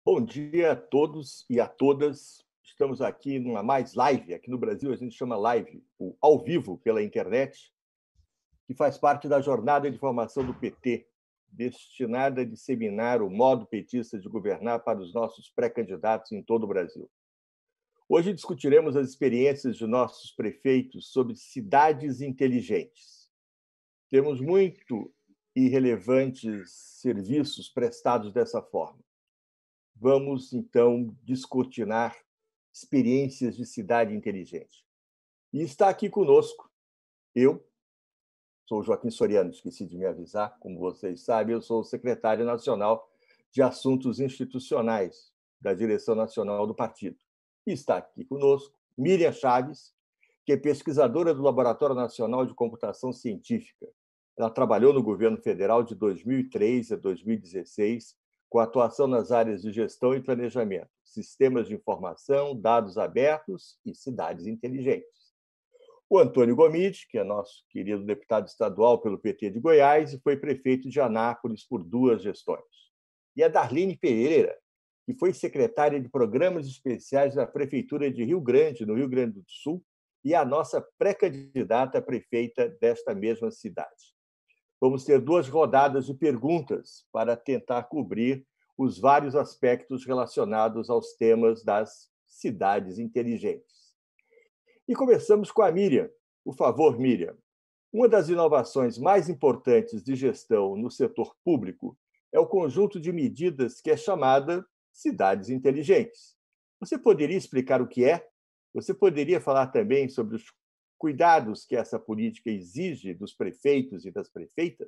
Bom dia a todos e a todas. Estamos aqui numa mais live. Aqui no Brasil a gente chama live, o ao vivo pela internet, que faz parte da jornada de formação do PT, destinada a disseminar o modo petista de governar para os nossos pré-candidatos em todo o Brasil. Hoje discutiremos as experiências de nossos prefeitos sobre cidades inteligentes. Temos muito e relevantes serviços prestados dessa forma. Vamos, então, descortinar experiências de cidade inteligente. E está aqui conosco, eu sou Joaquim Soriano, esqueci de me avisar, como vocês sabem, eu sou o secretário nacional de Assuntos Institucionais da direção nacional do partido. E está aqui conosco Miriam Chaves, que é pesquisadora do Laboratório Nacional de Computação Científica. Ela trabalhou no governo federal de 2003 a 2016, com atuação nas áreas de gestão e planejamento, sistemas de informação, dados abertos e cidades inteligentes. O Antônio Gomide, que é nosso querido deputado estadual pelo PT de Goiás e foi prefeito de Anápolis por 2 gestões. E a Darlene Pereira, que foi secretária de Programas Especiais da Prefeitura de Rio Grande, no Rio Grande do Sul, e a nossa pré-candidata a prefeita desta mesma cidade. Vamos ter 2 rodadas de perguntas para tentar cobrir os vários aspectos relacionados aos temas das cidades inteligentes. E começamos com a Miriam. Por favor, Miriam. Uma das inovações mais importantes de gestão no setor público é o conjunto de medidas que é chamada cidades inteligentes. Você poderia explicar o que é? Você poderia falar também sobre os cuidados que essa política exige dos prefeitos e das prefeitas?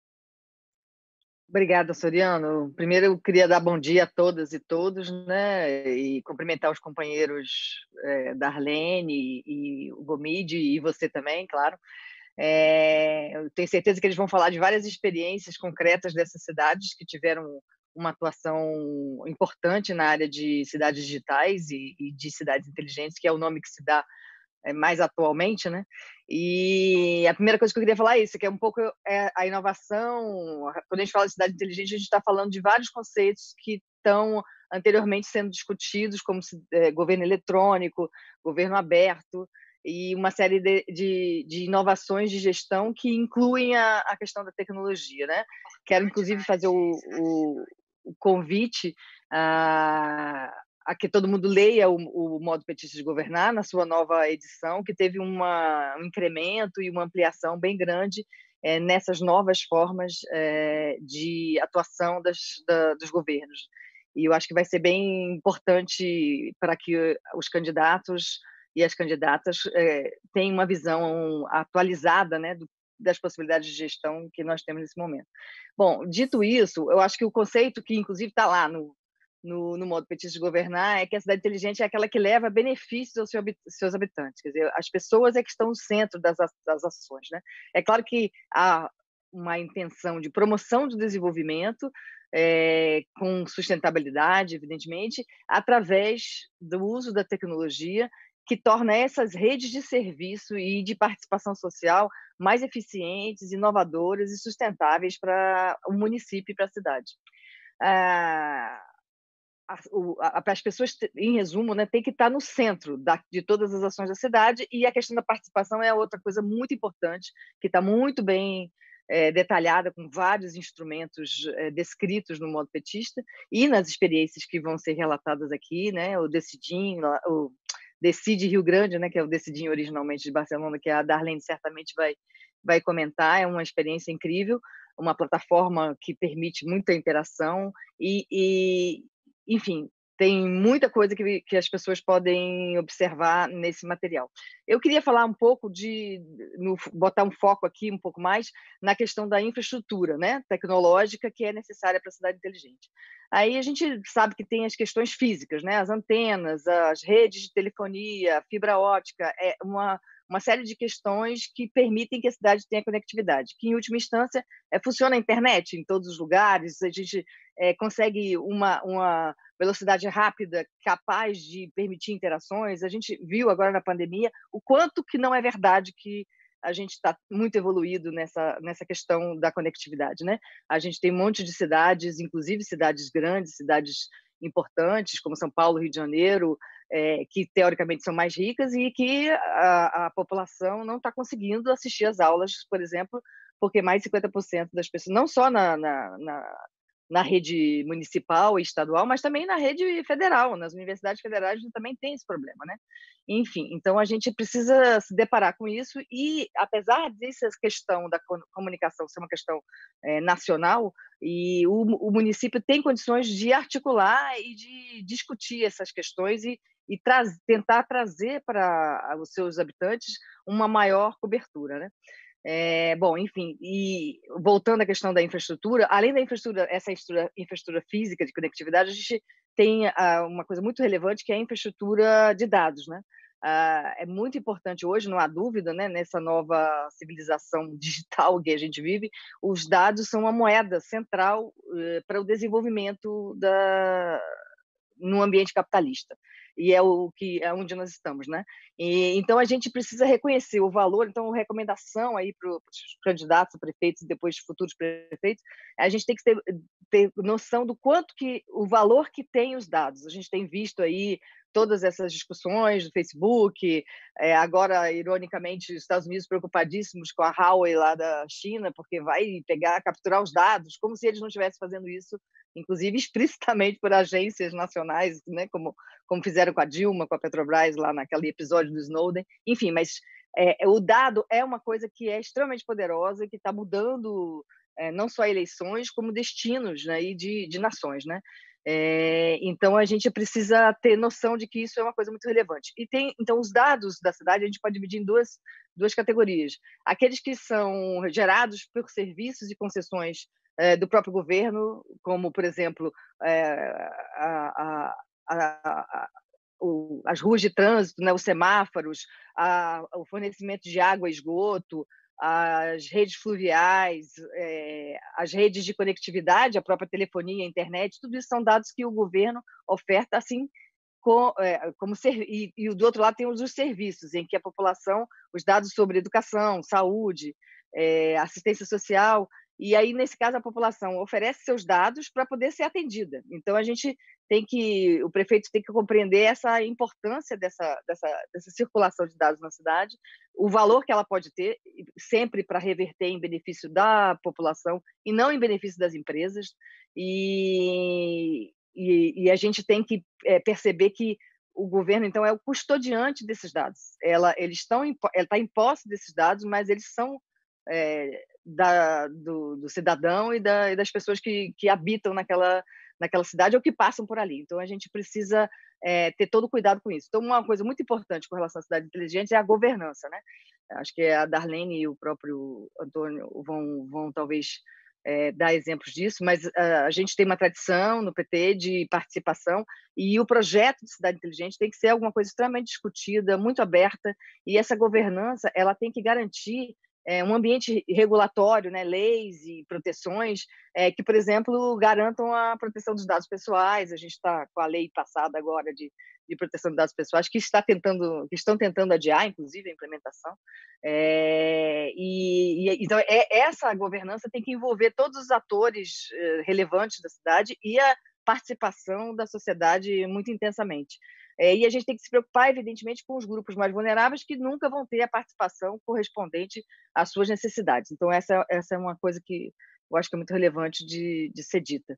Obrigada, Soriano. Primeiro, eu queria dar bom dia a todas e todos, né? E cumprimentar os companheiros Darlene e o Gomide e você também, claro. Eu tenho certeza que eles vão falar de várias experiências concretas dessas cidades que tiveram uma atuação importante na área de cidades digitais e de cidades inteligentes, que é o nome que se dá mais atualmente, né? E a primeira coisa que eu queria falar é isso, que é um pouco a inovação. Quando a gente fala de cidade inteligente, a gente está falando de vários conceitos que estão anteriormente sendo discutidos, como governo eletrônico, governo aberto, e uma série de inovações de gestão que incluem a questão da tecnologia, né? Quero, inclusive, fazer o convite a que todo mundo leia o Modo Petista de Governar, na sua nova edição, que teve um incremento e uma ampliação bem grande nessas novas formas de atuação dos governos. E eu acho que vai ser bem importante para que os candidatos e as candidatas tenham uma visão atualizada, né, das possibilidades de gestão que nós temos nesse momento. Bom, dito isso, eu acho que o conceito que, inclusive, está lá no modo petista de governar é que a cidade inteligente é aquela que leva benefícios aos seus habitantes. Quer dizer, as pessoas é que estão no centro das ações, né? É claro que há uma intenção de promoção do desenvolvimento, com sustentabilidade, evidentemente, através do uso da tecnologia, que torna essas redes de serviço e de participação social mais eficientes, inovadoras e sustentáveis para o município e para a cidade. As pessoas, em resumo, né, tem que estar no centro de todas as ações da cidade, e a questão da participação é outra coisa muito importante, que está muito bem detalhada, com vários instrumentos descritos no modo petista e nas experiências que vão ser relatadas aqui, né, o Decide Rio Grande, né, que é o Decidim originalmente de Barcelona, que a Darlene certamente vai comentar. É uma experiência incrível, uma plataforma que permite muita interação enfim, tem muita coisa que as pessoas podem observar nesse material. Eu queria falar um pouco botar um foco aqui um pouco mais na questão da infraestrutura, né, tecnológica que é necessária para a cidade inteligente. Aí a gente sabe que tem as questões físicas, né, as antenas, as redes de telefonia, a fibra ótica, uma série de questões que permitem que a cidade tenha conectividade, que, em última instância, funciona a internet em todos os lugares, a gente consegue uma velocidade rápida capaz de permitir interações. A gente viu agora na pandemia o quanto que não é verdade que a gente está muito evoluído nessa questão da conectividade, né? A gente tem um monte de cidades, inclusive cidades grandes, cidades importantes, como São Paulo, Rio de Janeiro, que teoricamente são mais ricas e que a população não está conseguindo assistir às aulas, por exemplo, porque mais de 50% das pessoas, não só na rede municipal e estadual, mas também na rede federal, nas universidades federais também tem esse problema, né? Enfim, então a gente precisa se deparar com isso e, apesar dessa questão da comunicação ser uma questão nacional, e o município tem condições de articular e de discutir essas questões e tentar trazer para os seus habitantes uma maior cobertura, né? Bom, enfim, e voltando à questão da infraestrutura, além da infraestrutura física de conectividade, a gente tem uma coisa muito relevante, que é a infraestrutura de dados, né? É muito importante hoje, não há dúvida, né, nessa nova civilização digital que a gente vive, os dados são uma moeda central para o desenvolvimento no ambiente capitalista, e é onde nós estamos, né? Então a gente precisa reconhecer o valor. Então, recomendação aí para os candidatos a prefeitos e depois futuros prefeitos, a gente tem que ter noção do quanto que o valor que tem os dados. A gente tem visto aí todas essas discussões do Facebook, agora, ironicamente, os Estados Unidos preocupadíssimos com a Huawei lá da China, porque vai capturar os dados, como se eles não estivessem fazendo isso, inclusive explicitamente por agências nacionais, né, como fizeram com a Dilma, com a Petrobras, lá naquele episódio do Snowden. Enfim, mas o dado é uma coisa que é extremamente poderosa e que está mudando não só eleições, como destinos, né, e de nações, né? Então, a gente precisa ter noção de que isso é uma coisa muito relevante. Então, os dados da cidade a gente pode dividir em duas categorias. Aqueles que são gerados por serviços e concessões do próprio governo, como, por exemplo, as ruas de trânsito, né, os semáforos, o fornecimento de água e esgoto, as redes fluviais, as redes de conectividade, a própria telefonia, a internet, tudo isso são dados que o governo oferta, assim, e do outro lado tem os serviços, em que a população, os dados sobre educação, saúde, assistência social, e aí, nesse caso, a população oferece seus dados para poder ser atendida. Então, o prefeito tem que compreender essa importância dessa circulação de dados na cidade, o valor que ela pode ter, sempre para reverter em benefício da população e não em benefício das empresas. E a gente tem que perceber que o governo, então, é o custodiante desses dados. Ela está em posse desses dados, mas eles são do cidadão e das pessoas que habitam naquela cidade ou que passam por ali. Então, a gente precisa ter todo cuidado com isso. Então, uma coisa muito importante com relação à cidade inteligente é a governança, né? Acho que a Darlene e o próprio Antônio vão talvez dar exemplos disso, mas a gente tem uma tradição no PT de participação, e o projeto de cidade inteligente tem que ser alguma coisa extremamente discutida, muito aberta, e essa governança ela tem que garantir um ambiente regulatório, né, leis e proteções que, por exemplo, garantam a proteção dos dados pessoais. A gente está com a lei passada agora de proteção de dados pessoais, que estão tentando adiar, inclusive, a implementação. Então, essa governança tem que envolver todos os atores relevantes da cidade e a participação da sociedade muito intensamente. E a gente tem que se preocupar, evidentemente, com os grupos mais vulneráveis, que nunca vão ter a participação correspondente às suas necessidades. Então, essa é uma coisa que eu acho que é muito relevante de ser dita.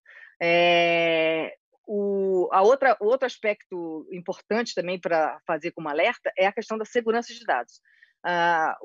O outro aspecto importante também para fazer como alerta é a questão da segurança de dados. A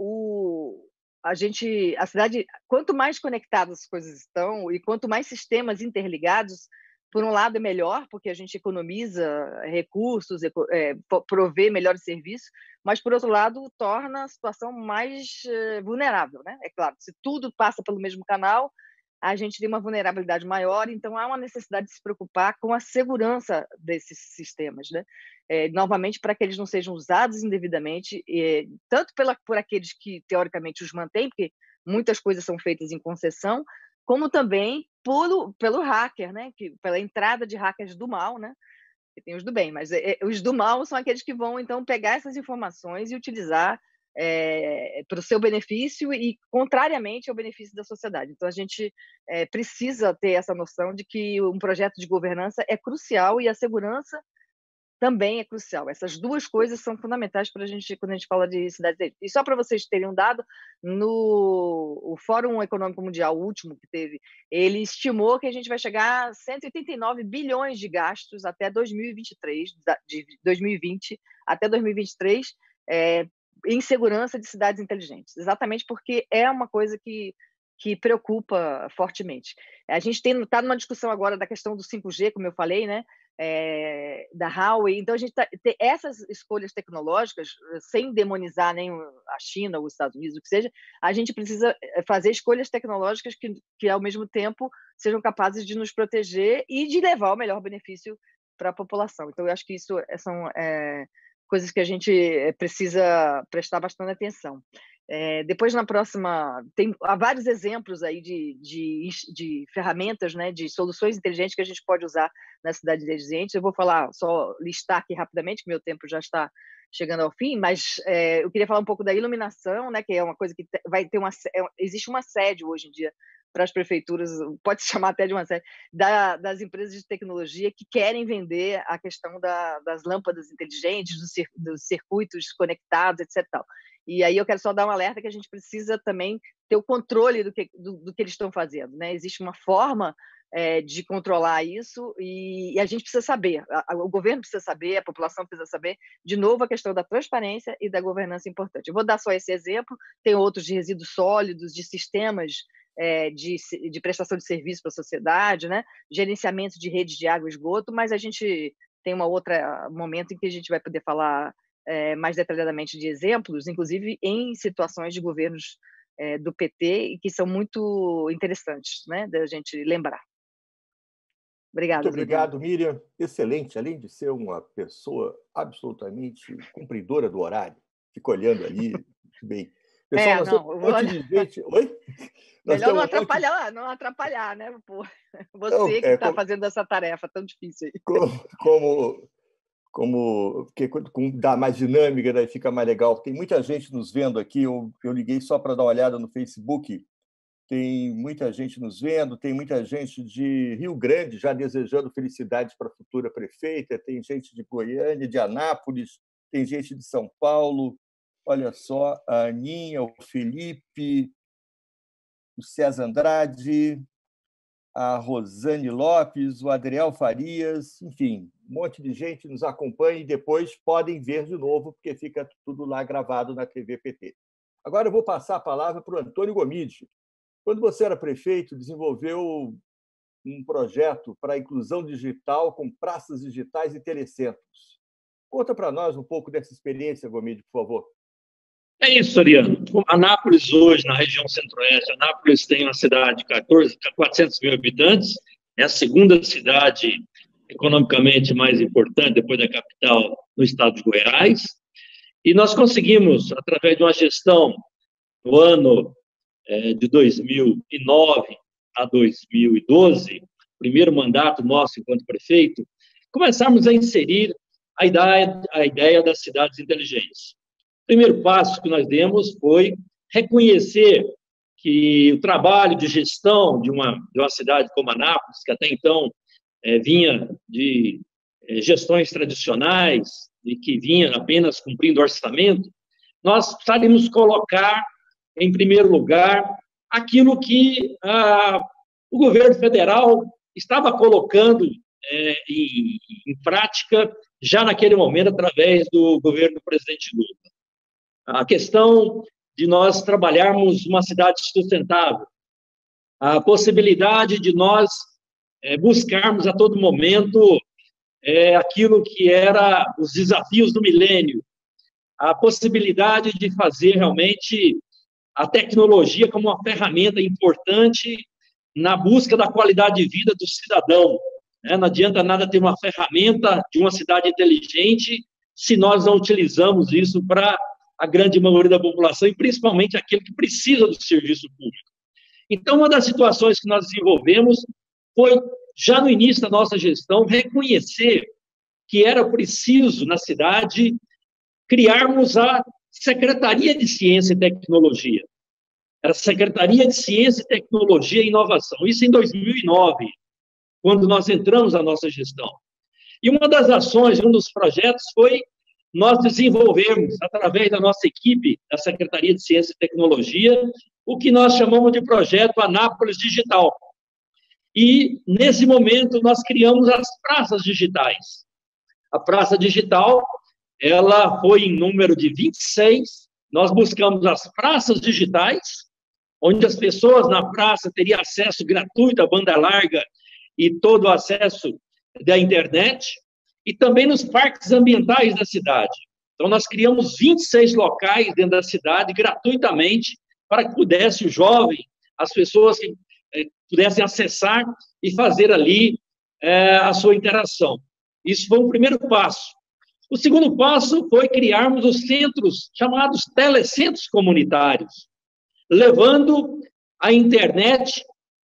cidade, quanto mais conectadas as coisas estão e quanto mais sistemas interligados, por um lado é melhor, porque a gente economiza recursos, provê melhores serviços, mas, por outro lado, torna a situação mais vulnerável, né? É claro, se tudo passa pelo mesmo canal, a gente tem uma vulnerabilidade maior, então há uma necessidade de se preocupar com a segurança desses sistemas, né? Novamente, para que eles não sejam usados indevidamente, tanto por aqueles que, teoricamente, os mantêm, porque muitas coisas são feitas em concessão, como também pelo hacker, né? Pela entrada de hackers do mal, né? E tem os do bem, mas os do mal são aqueles que vão, então, pegar essas informações e utilizar para o seu benefício e contrariamente ao benefício da sociedade. Então, a gente precisa ter essa noção de que um projeto de governança é crucial e a segurança também é crucial. Essas duas coisas são fundamentais para a gente, quando a gente fala de cidades inteligentes. E só para vocês terem um dado, no Fórum Econômico Mundial, o último que teve, ele estimou que a gente vai chegar a 189 bilhões de gastos até 2023, de 2020 até 2023, em segurança de cidades inteligentes, exatamente porque é uma coisa que preocupa fortemente. A gente está numa discussão agora da questão do 5G, como eu falei, né? Da Huawei. Então, a gente tem essas escolhas tecnológicas, sem demonizar nem a China ou os Estados Unidos, o que seja, a gente precisa fazer escolhas tecnológicas que ao mesmo tempo, sejam capazes de nos proteger e de levar o melhor benefício para a população. Então, eu acho que isso são coisas que a gente precisa prestar bastante atenção. Depois, na próxima, há vários exemplos aí de ferramentas, né, de soluções inteligentes que a gente pode usar nas cidades inteligentes. Eu vou só listar aqui rapidamente, que meu tempo já está chegando ao fim, mas eu queria falar um pouco da iluminação, né, que é uma coisa que vai ter existe um assédio hoje em dia para as prefeituras, pode se chamar até de uma sede, das empresas de tecnologia que querem vender a questão das lâmpadas inteligentes, dos circuitos conectados, etc. E aí eu quero só dar um alerta que a gente precisa também ter o controle do que eles estão fazendo, né? Existe uma forma de controlar isso e a gente precisa saber, o governo precisa saber, a população precisa saber. De novo, a questão da transparência e da governança é importante. Eu vou dar só esse exemplo, tem outros de resíduos sólidos, de sistemas de prestação de serviço para a sociedade, né? Gerenciamento de redes de água e esgoto, mas a gente tem um outro momento em que a gente vai poder falar mais detalhadamente de exemplos, inclusive em situações de governos do PT, e que são muito interessantes, né, da gente lembrar. Obrigada. Muito obrigado, Miriam. Excelente. Além de ser uma pessoa absolutamente cumpridora do horário, fica olhando ali, bem. Pessoal, nós temos um monte de gente... Oi? Melhor não atrapalhar, né? Pô, você que está fazendo essa tarefa tão difícil aí. Porque dá mais dinâmica, daí fica mais legal. Tem muita gente nos vendo aqui, eu liguei só para dar uma olhada no Facebook, tem muita gente nos vendo, tem muita gente de Rio Grande já desejando felicidades para a futura prefeita, tem gente de Goiânia, de Anápolis, tem gente de São Paulo, olha só, a Aninha, o Felipe, o César Andrade, a Rosane Lopes, o Adriel Farias, enfim, um monte de gente nos acompanha e depois podem ver de novo, porque fica tudo lá gravado na TV PT. Agora eu vou passar a palavra para o Antônio Gomide. Quando você era prefeito, desenvolveu um projeto para a inclusão digital com praças digitais e telecentros. Conta para nós um pouco dessa experiência, Gomide, por favor. É isso, Ariano. Anápolis, hoje, na região centro-oeste, Anápolis tem uma cidade de 400 mil habitantes, é a segunda cidade economicamente mais importante, depois da capital, no estado de Goiás, e nós conseguimos, através de uma gestão no ano de 2009 a 2012, primeiro mandato nosso enquanto prefeito, começarmos a inserir a ideia das cidades inteligentes. O primeiro passo que nós demos foi reconhecer que o trabalho de gestão de uma cidade como Anápolis, que até então vinha de gestões tradicionais e que vinha apenas cumprindo orçamento, nós precisaríamos colocar, em primeiro lugar, aquilo que o governo federal estava colocando em prática já naquele momento através do governo do presidente Lula. A questão de nós trabalharmos uma cidade sustentável, a possibilidade de nós buscarmos a todo momento aquilo que era os desafios do milênio, a possibilidade de fazer realmente a tecnologia como uma ferramenta importante na busca da qualidade de vida do cidadão. Não adianta nada ter uma ferramenta de uma cidade inteligente se nós não utilizamos isso para a grande maioria da população, e principalmente aquele que precisa do serviço público. Então, uma das situações que nós desenvolvemos foi, já no início da nossa gestão, reconhecer que era preciso, na cidade, criarmos a Secretaria de Ciência e Tecnologia. Era Secretaria de Ciência, Tecnologia e Inovação. Isso em 2009, quando nós entramos na nossa gestão. E uma das ações, um dos projetos foi nós desenvolvermos, através da nossa equipe da Secretaria de Ciência e Tecnologia, o que nós chamamos de projeto Anápolis Digital. E, nesse momento, nós criamos as praças digitais. A praça digital, ela foi em número de 26. Nós buscamos as praças digitais, onde as pessoas na praça teriam acesso gratuito à banda larga e todo o acesso da internet, e também nos parques ambientais da cidade. Então, nós criamos 26 locais dentro da cidade, gratuitamente, para que pudesse o jovem, as pessoas que pudessem acessar e fazer ali a sua interação. Isso foi um primeiro passo. O segundo passo foi criarmos os centros, chamados telecentros comunitários, levando a internet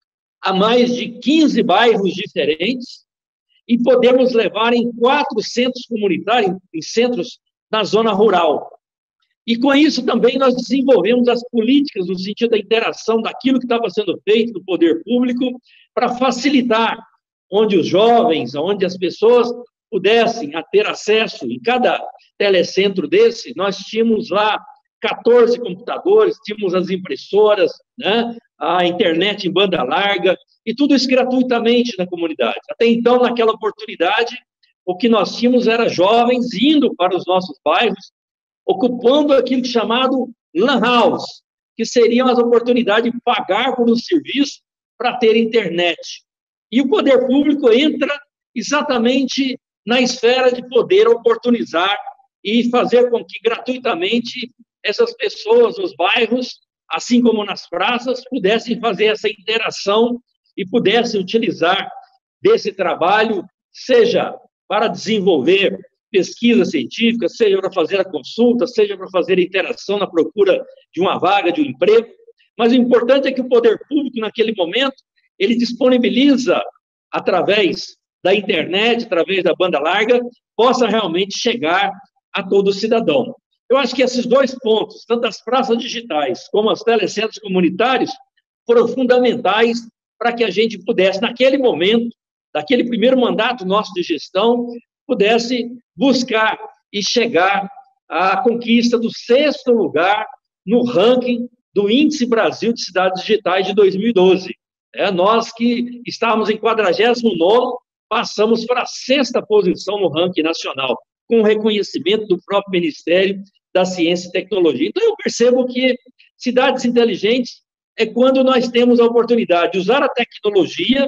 a mais de 15 bairros diferentes, e podemos levar em 4 centros comunitários, em centros na zona rural. E com isso também nós desenvolvemos as políticas no sentido da interação daquilo que estava sendo feito no poder público para facilitar onde os jovens, onde as pessoas pudessem ter acesso. Em cada telecentro desse, nós tínhamos lá 14 computadores, tínhamos as impressoras, né, a internet em banda larga, e tudo isso gratuitamente na comunidade. Até então, naquela oportunidade, o que nós tínhamos era jovens indo para os nossos bairros, ocupando aquilo chamado Lan House, que seriam as oportunidades de pagar por um serviço para ter internet. E o poder público entra exatamente na esfera de poder oportunizar e fazer com que gratuitamente essas pessoas nos bairros, assim como nas praças, pudessem fazer essa interação e pudessem utilizar desse trabalho, seja para desenvolver pesquisa científica, seja para fazer a consulta, seja para fazer a interação na procura de uma vaga, de um emprego. Mas o importante é que o poder público, naquele momento, ele disponibiliza, através da internet, através da banda larga, possa realmente chegar a todo cidadão. Eu acho que esses 2 pontos, tanto as praças digitais como os telecentros comunitários, foram fundamentais para que a gente pudesse, naquele momento, daquele primeiro mandato nosso de gestão, pudesse buscar e chegar à conquista do 6º lugar no ranking do Índice Brasil de Cidades Digitais de 2012. Nós que estávamos em 49º, passamos para a 6ª posição no ranking nacional, com reconhecimento do próprio Ministério da Ciência e Tecnologia. Então, eu percebo que cidades inteligentes é quando nós temos a oportunidade de usar a tecnologia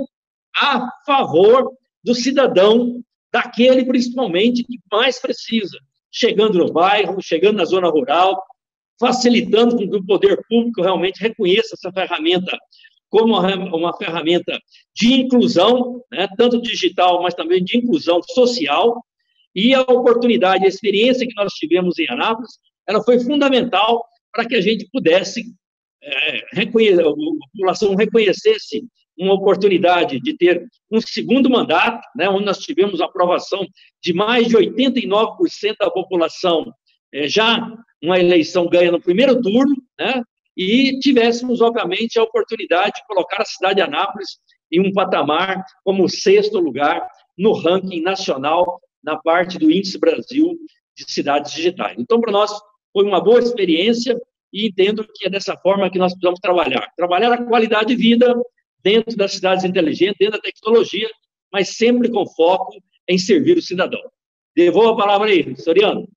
a favor do cidadão, daquele principalmente que mais precisa, chegando no bairro, chegando na zona rural, facilitando com que o poder público realmente reconheça essa ferramenta como uma ferramenta de inclusão, né, tanto digital, mas também de inclusão social. E a oportunidade, a experiência que nós tivemos em Anápolis, ela foi fundamental para que a gente pudesse a população reconhecesse uma oportunidade de ter um segundo mandato, né, onde nós tivemos a aprovação de mais de 89% da população, já uma eleição ganha no primeiro turno, né, e tivéssemos, obviamente, a oportunidade de colocar a cidade de Anápolis em um patamar como o 6º lugar no ranking nacional, na parte do Índice Brasil de Cidades Digitais. Então, para nós, foi uma boa experiência e entendo que é dessa forma que nós precisamos trabalhar. Trabalhar a qualidade de vida dentro das cidades inteligentes, dentro da tecnologia, mas sempre com foco em servir o cidadão. Devolvo a palavra aí, Soriano.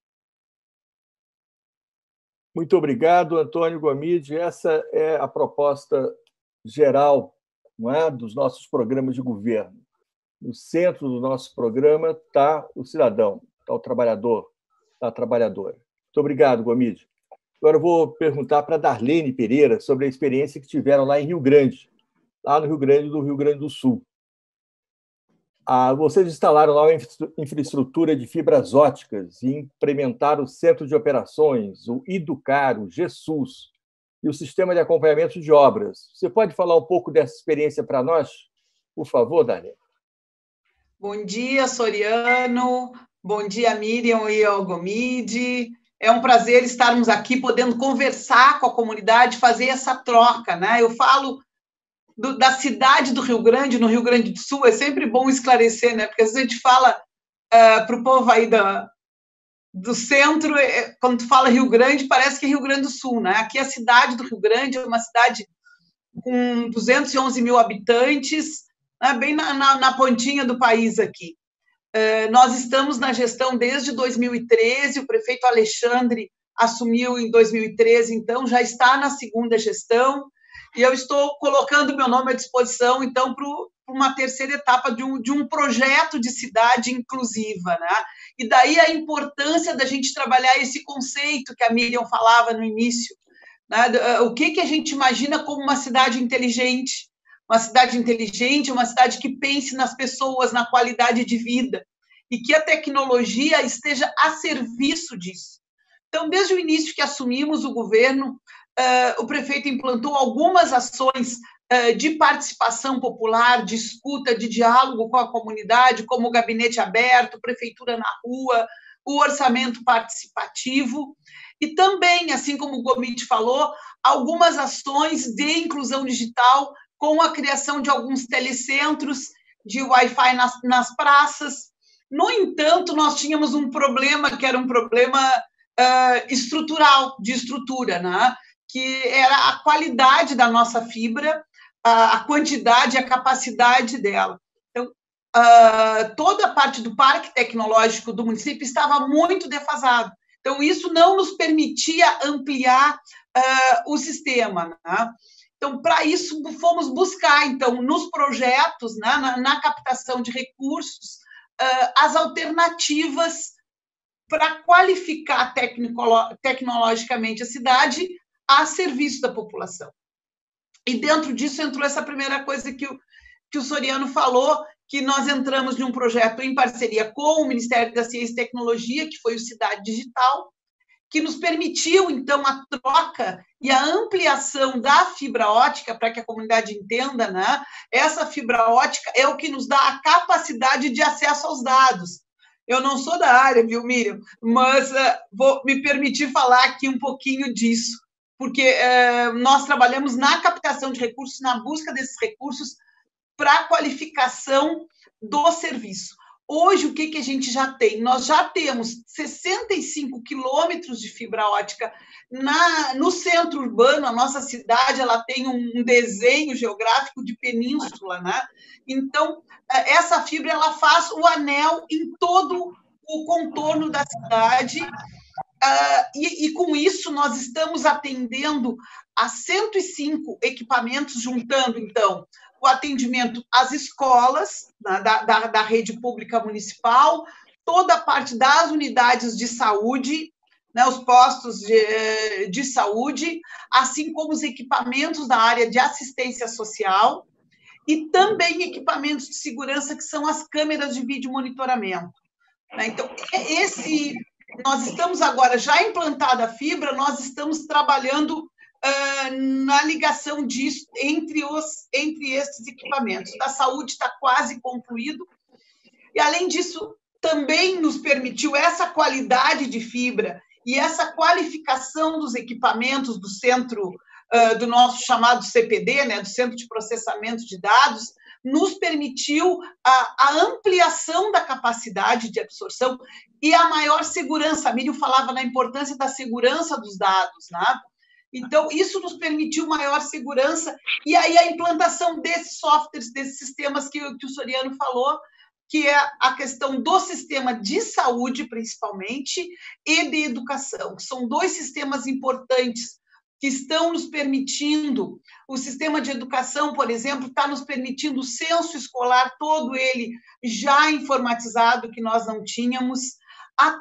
Muito obrigado, Antônio Gomide. Essa é a proposta geral, não é, dos nossos programas de governo. No centro do nosso programa está o cidadão, está o trabalhador, está a trabalhadora. Muito obrigado, Gomide. Agora eu vou perguntar para a Darlene Pereira sobre a experiência que tiveram lá em Rio Grande, lá no Rio Grande do Sul. Vocês instalaram lá uma infraestrutura de fibras óticas e implementaram o Centro de Operações, o Educar, o GSUS, e o Sistema de Acompanhamento de Obras. Você pode falar um pouco dessa experiência para nós, por favor, Darlene? Bom dia, Soriano. Bom dia, Miriam e ao Gomide. É um prazer estarmos aqui podendo conversar com a comunidade, fazer essa troca, né? Eu falo da cidade do Rio Grande, no Rio Grande do Sul, é sempre bom esclarecer, né? Porque às vezes a gente fala para o povo aí do centro, quando tu fala Rio Grande, parece que é Rio Grande do Sul, né? Aqui a cidade do Rio Grande é uma cidade com 211 mil habitantes, né? Bem na pontinha do país aqui. Nós estamos na gestão desde 2013, o prefeito Alexandre assumiu em 2013, então já está na segunda gestão, e eu estou colocando meu nome à disposição, então, para uma terceira etapa de um projeto de cidade inclusiva, né? E daí a importância da gente trabalhar esse conceito que a Miriam falava no início, né? O que a gente imagina como uma cidade inteligente, uma cidade que pense nas pessoas, na qualidade de vida, e que a tecnologia esteja a serviço disso. Então, desde o início que assumimos o governo, o prefeito implantou algumas ações de participação popular, de escuta, de diálogo com a comunidade, como o gabinete aberto, prefeitura na rua, o orçamento participativo, e também, assim como o Gomide falou, algumas ações de inclusão digital, com a criação de alguns telecentros de Wi-Fi nas praças. No entanto, nós tínhamos um problema, que era um problema estrutural, de estrutura, né? Que era a qualidade da nossa fibra, a quantidade e a capacidade dela. Então, toda a parte do parque tecnológico do município estava muito defasado. Então, isso não nos permitia ampliar o sistema, né? Então, para isso, fomos buscar, então, nos projetos, né, na captação de recursos, as alternativas para qualificar tecnologicamente a cidade a serviço da população. E dentro disso entrou essa primeira coisa que o Soriano falou, que nós entramos num projeto em parceria com o Ministério da Ciência e Tecnologia, que foi o Cidade Digital, que nos permitiu, então, a troca e a ampliação da fibra ótica, para que a comunidade entenda, né? Essa fibra ótica é o que nos dá a capacidade de acesso aos dados. Eu não sou da área, viu, Miriam? Mas vou me permitir falar aqui um pouquinho disso, porque nós trabalhamos na captação de recursos, na busca desses recursos para a qualificação do serviço. Hoje, o que a gente já tem? Nós já temos 65 quilômetros de fibra ótica no centro urbano. A nossa cidade ela tem um desenho geográfico de península, né? Então, essa fibra ela faz o anel em todo o contorno da cidade, e com isso nós estamos atendendo a 105 equipamentos, juntando, então, o atendimento às escolas, né, da rede pública municipal, toda a parte das unidades de saúde, né, os postos de saúde, assim como os equipamentos da área de assistência social e também equipamentos de segurança, que são as câmeras de vídeo monitoramento. Né? Então, nós estamos agora, já implantada a fibra, nós estamos trabalhando na ligação disso entre esses equipamentos. Da saúde está quase concluído, e além disso também nos permitiu essa qualidade de fibra e essa qualificação dos equipamentos do centro, do nosso chamado CPD, né, do Centro de Processamento de Dados, nos permitiu a ampliação da capacidade de absorção e a maior segurança. A Miriam falava na importância da segurança dos dados, né? Então, isso nos permitiu maior segurança, e aí a implantação desses softwares, desses sistemas que o Soriano falou, que é a questão do sistema de saúde, principalmente, e de educação, que são dois sistemas importantes que estão nos permitindo. O sistema de educação, por exemplo, está nos permitindo o censo escolar, todo ele já informatizado, que nós não tínhamos, a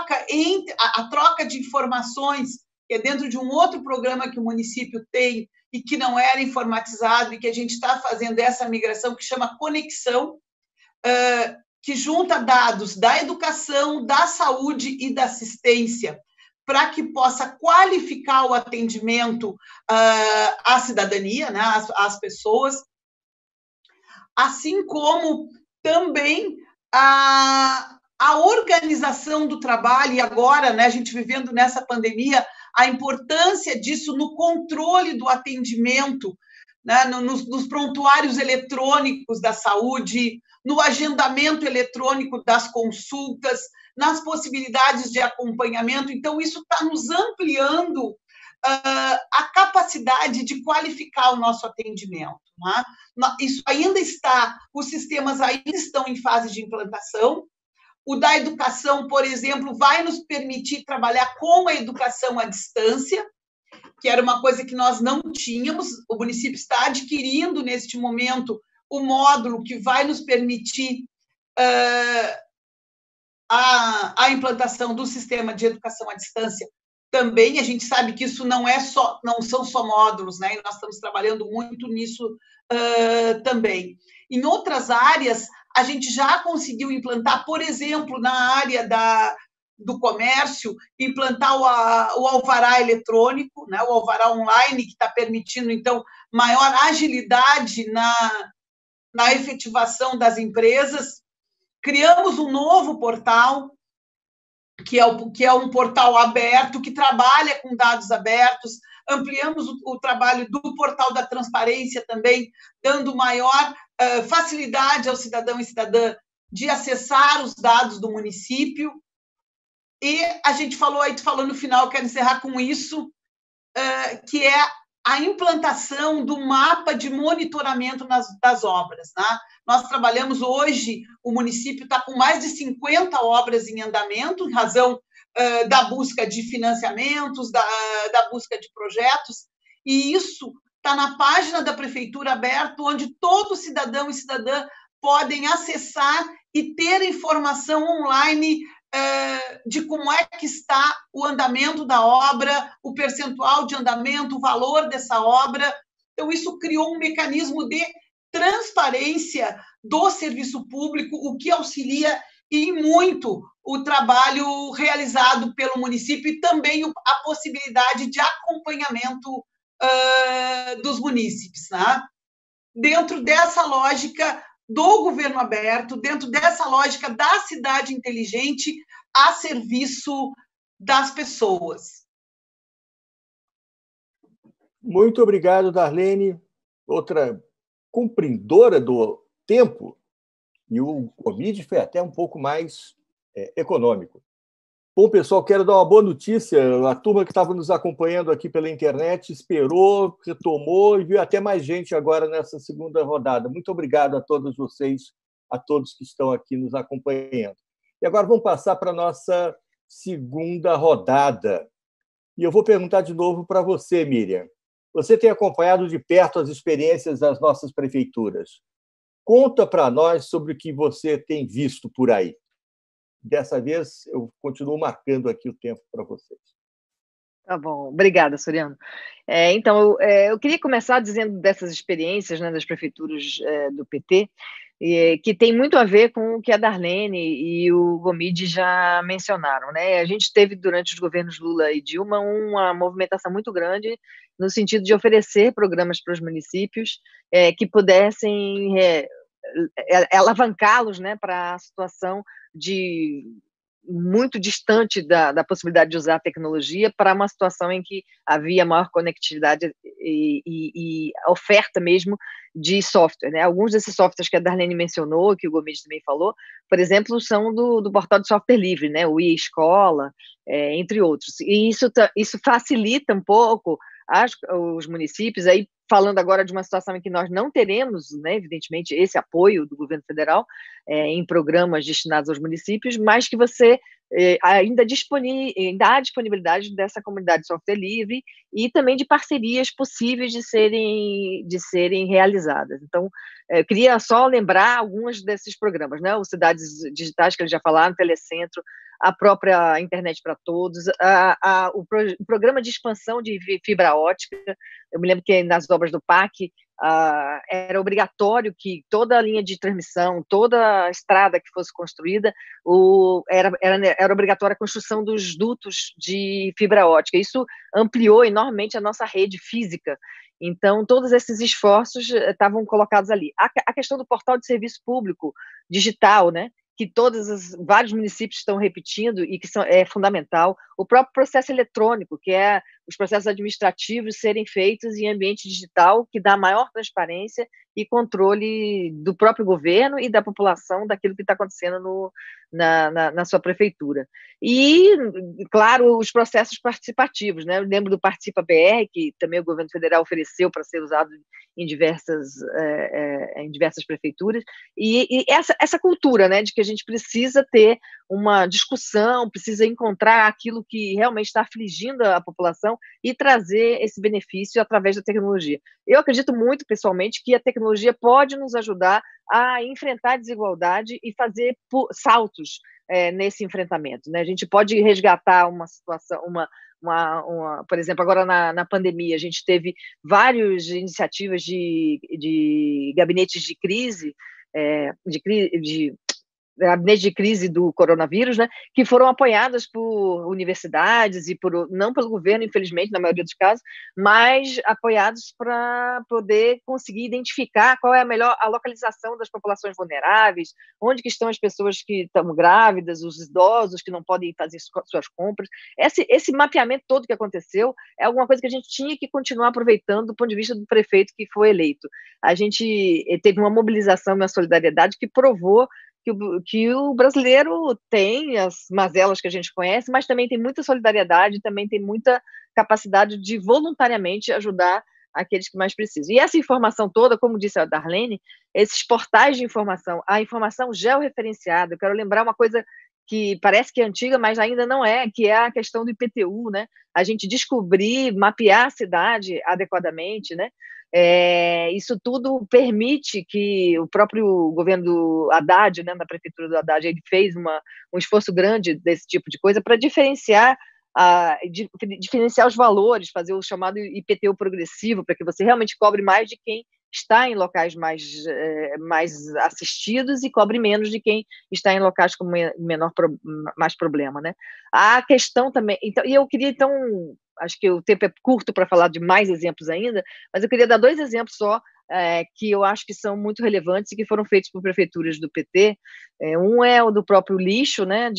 troca de informações, que é dentro de um outro programa que o município tem e que não era informatizado, e que a gente está fazendo essa migração, que chama Conexão, que junta dados da educação, da saúde e da assistência, para que possa qualificar o atendimento à cidadania, né, às pessoas, assim como também a organização do trabalho, e agora, né, a gente vivendo nessa pandemia, a importância disso no controle do atendimento, né, nos prontuários eletrônicos da saúde, no agendamento eletrônico das consultas, nas possibilidades de acompanhamento. Então, isso está nos ampliando a capacidade de qualificar o nosso atendimento. Né? Isso ainda está, os sistemas ainda estão em fase de implantação. O da educação, por exemplo, vai nos permitir trabalhar com a educação à distância, que era uma coisa que nós não tínhamos. O município está adquirindo, neste momento, o módulo que vai nos permitir a implantação do sistema de educação à distância também. A gente sabe que isso não são só módulos, né? E nós estamos trabalhando muito nisso também. Em outras áreas, a gente já conseguiu implantar, por exemplo, na área do comércio, implantar o alvará eletrônico, né? O alvará online, que está permitindo, então, maior agilidade na efetivação das empresas. Criamos um novo portal, que é um portal aberto, que trabalha com dados abertos. Ampliamos o trabalho do portal da transparência também, dando maior facilidade ao cidadão e cidadã de acessar os dados do município. E a gente falou no final, quero encerrar com isso, que é a implantação do mapa de monitoramento das obras. Né? Nós trabalhamos hoje, o município está com mais de 50 obras em andamento, em razão da busca de financiamentos, da busca de projetos, e isso está na página da Prefeitura aberto, onde todo cidadão e cidadã podem acessar e ter informação online de como é que está o andamento da obra, o percentual de andamento, o valor dessa obra. Então, isso criou um mecanismo de transparência do serviço público, o que auxilia e muito o trabalho realizado pelo município e também a possibilidade de acompanhamento dos munícipes. Né? Dentro dessa lógica do governo aberto, dentro dessa lógica da cidade inteligente a serviço das pessoas. Muito obrigado, Darlene, outra cumpridora do tempo, e o Gomide foi até um pouco mais econômico. Bom, pessoal, quero dar uma boa notícia. A turma que estava nos acompanhando aqui pela internet esperou, retomou e viu até mais gente agora nessa segunda rodada. Muito obrigado a todos vocês, a todos que estão aqui nos acompanhando. E agora vamos passar para a nossa segunda rodada. E eu vou perguntar de novo para você, Miriam. Você tem acompanhado de perto as experiências das nossas prefeituras. Conta para nós sobre o que você tem visto por aí. Dessa vez, eu continuo marcando aqui o tempo para vocês. Tá bom, obrigada, Soriano. Então, eu queria começar dizendo dessas experiências, né, das prefeituras do PT, que tem muito a ver com o que a Darlene e o Gomide já mencionaram. Né? A gente teve, durante os governos Lula e Dilma, uma movimentação muito grande no sentido de oferecer programas para os municípios que pudessem alavancá-los, né, para a situação de muito distante da possibilidade de usar a tecnologia para uma situação em que havia maior conectividade e oferta mesmo de software. Né? Alguns desses softwares que a Darlene mencionou, que o Gomide também falou, por exemplo, são do portal de software livre, né? O e-escola, entre outros. E isso facilita um pouco os municípios, aí falando agora de uma situação em que nós não teremos, né, evidentemente, esse apoio do governo federal em programas destinados aos municípios, mas que você ainda há disponibilidade dessa comunidade de software livre e também de parcerias possíveis de serem realizadas. Então, eu queria só lembrar alguns desses programas, né? Os Cidades Digitais, que eles já falaram, Telecentro, a própria Internet para Todos, o programa de expansão de fibra ótica. Eu me lembro que nas obras do PAC era obrigatório que toda a linha de transmissão, toda a estrada que fosse construída, era obrigatória a construção dos dutos de fibra ótica. Isso ampliou enormemente a nossa rede física. Então, todos esses esforços estavam colocados ali. A questão do portal de serviço público digital, né? que vários municípios estão repetindo e que é fundamental. O próprio processo eletrônico, que é os processos administrativos serem feitos em ambiente digital, que dá maior transparência e controle do próprio governo e da população daquilo que está acontecendo na sua prefeitura. E, claro, os processos participativos, né? Eu lembro do Participa BR, que também o governo federal ofereceu para ser usado em diversas prefeituras, e essa cultura, né, de que a gente precisa ter uma discussão, precisa encontrar aquilo que realmente está afligindo a população e trazer esse benefício através da tecnologia. Eu acredito muito, pessoalmente, que a tecnologia pode nos ajudar a enfrentar a desigualdade e fazer saltos nesse enfrentamento, né? A gente pode resgatar uma situação, por exemplo, agora na pandemia, a gente teve várias iniciativas de gabinetes de crise, gabinete de crise do coronavírus, né, que foram apoiadas por universidades e não pelo governo, infelizmente, na maioria dos casos, mas apoiados para poder conseguir identificar qual é a localização das populações vulneráveis, onde que estão as pessoas que estão grávidas, os idosos que não podem fazer suas compras. Esse mapeamento todo que aconteceu é alguma coisa que a gente tinha que continuar aproveitando do ponto de vista do prefeito que foi eleito. A gente teve uma mobilização e uma solidariedade que provou que o brasileiro tem as mazelas que a gente conhece, mas também tem muita solidariedade, também tem muita capacidade de voluntariamente ajudar aqueles que mais precisam. E essa informação toda, como disse a Darlene, esses portais de informação, a informação georreferenciada, eu quero lembrar uma coisa que parece que é antiga, mas ainda não é, que é a questão do IPTU, né? A gente descobrir, mapear a cidade adequadamente, né? Isso tudo permite que o próprio governo do Haddad, né, da prefeitura do Haddad, ele fez um esforço grande desse tipo de coisa para diferenciar os valores, fazer o chamado IPTU progressivo, para que você realmente cobre mais de quem está em locais mais assistidos e cobre menos de quem está em locais com mais problema, né? A questão também... Então, e eu queria, acho que o tempo é curto para falar de mais exemplos ainda, mas eu queria dar 2 exemplos só, que eu acho que são muito relevantes e que foram feitos por prefeituras do PT. Um é o do próprio lixo, né,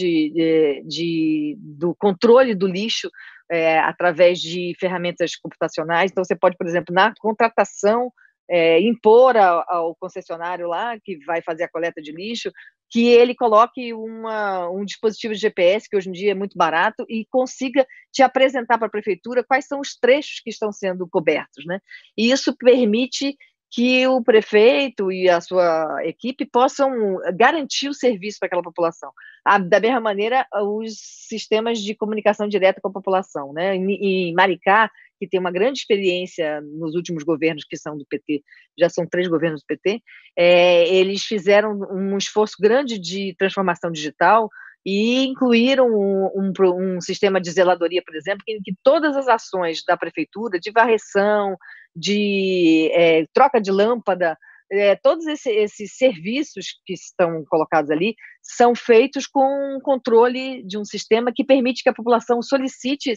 do controle do lixo através de ferramentas computacionais. Então, você pode, por exemplo, na contratação, impor ao concessionário lá, que vai fazer a coleta de lixo, que ele coloque um dispositivo de GPS, que hoje em dia é muito barato, e consiga te apresentar para a prefeitura quais são os trechos que estão sendo cobertos, né? E isso permite que o prefeito e a sua equipe possam garantir o serviço para aquela população. Da mesma maneira, os sistemas de comunicação direta com a população, né? Em Maricá, que tem uma grande experiência nos últimos governos que são do PT, já são 3 governos do PT, eles fizeram um esforço grande de transformação digital e incluíram um sistema de zeladoria, por exemplo, em que todas as ações da prefeitura, de varreção, de troca de lâmpada, todos esses serviços que estão colocados ali são feitos com controle de um sistema que permite que a população solicite